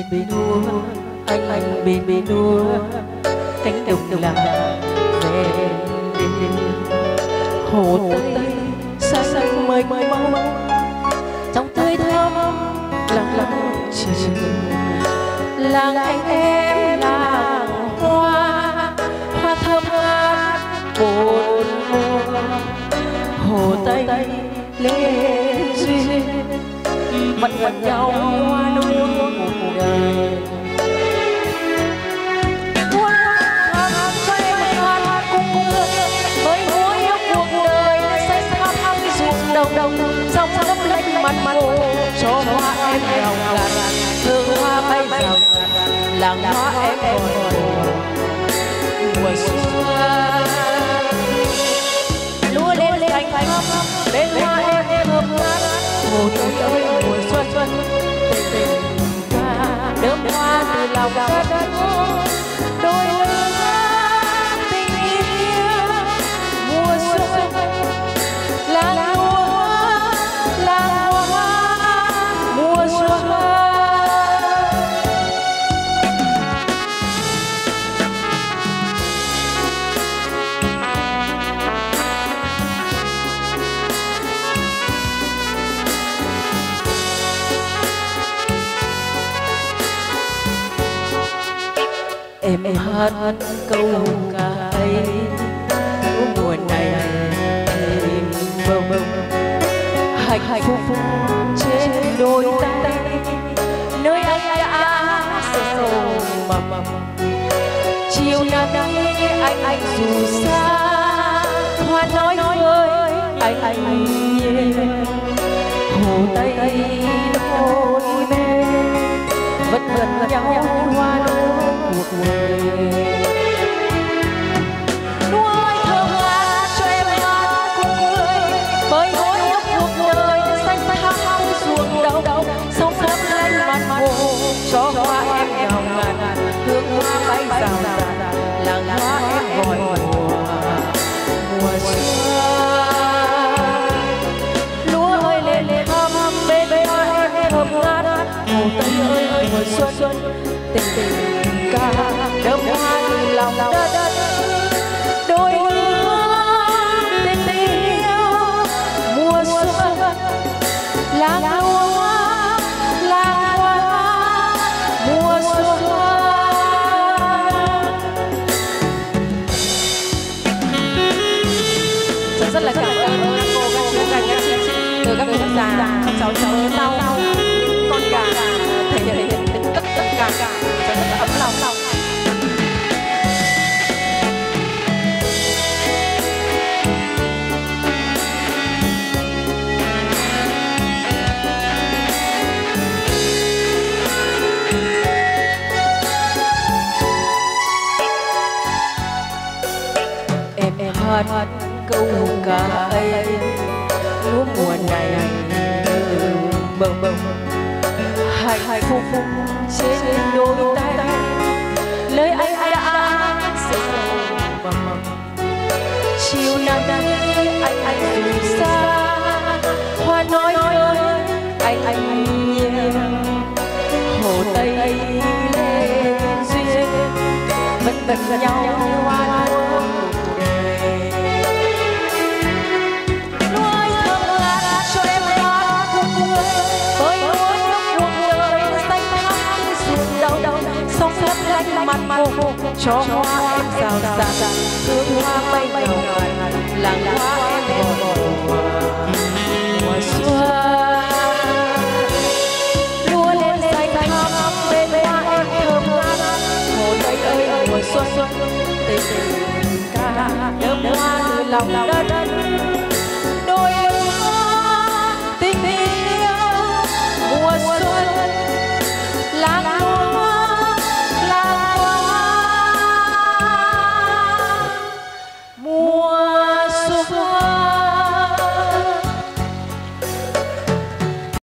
bên đua anh bên đua cánh đồng là về hồ tây xanh mênh mông trong tươi thơm lặng chiều làng anh em làng hoa thơm ngát bốn mùa hồ tây lên duyên vẫn nhau hoa nụ cuộc đời đồng sông lấp lánh mặt hồ cho hoa em nghèo ngàn hương hoa bay rào làng hoa em còn mùa xuân lúa lên cành thơm bên hoa em thơm ngát hồ tây ơi mùa xuân tình ca đơm hoa từ lòng đất đôi lứa tình yêu mùa xuân làng em hát câu ca ấy mùa này bông hạnh phúc trên đôi tay nơi anh đã sầu mầm chiều nào anh dù xa hoa nói với anh nhiên hồ tây đôi bên vẫn nhau hoa cuộc đời nuôi thơm ngát cho em ngát cùng người bởi hối ước cuộc đời xanh thẳm ruộng đầu sông sớm lên mặt hồ cho hoa em nghèo ngàn hương hoa bay rào làng hoa em gọi mùa xuân lúa ơi lên thơm bên hoa em thơm ngát hồ tây ơi mùa xuân tình ca đơm hoa từ lòng đất đôi lứa tình yêu mùa xuân làng hoa mùa xuân rất là cảm ơn cô các chú các anh chị từ các vị già cháu lau con gà thể hiện tất cả rất là ấm lòng em hát câu ca ấy lúa mùa này bông hạnh phúc trên đôi tay lời anh đã sầu mầm chiều nào anh dù xa hoa nói với anh nhiên hồ tây lên duyên vẫn nhau hoa nuôi thơm ngát cho em ngát cùng người với hối ước cuộc đời xanh thẳm ruộng đầu sông lấp lánh mặt hồ cho hoa em rào rạt hương hoa bay rào làng hoa em gọi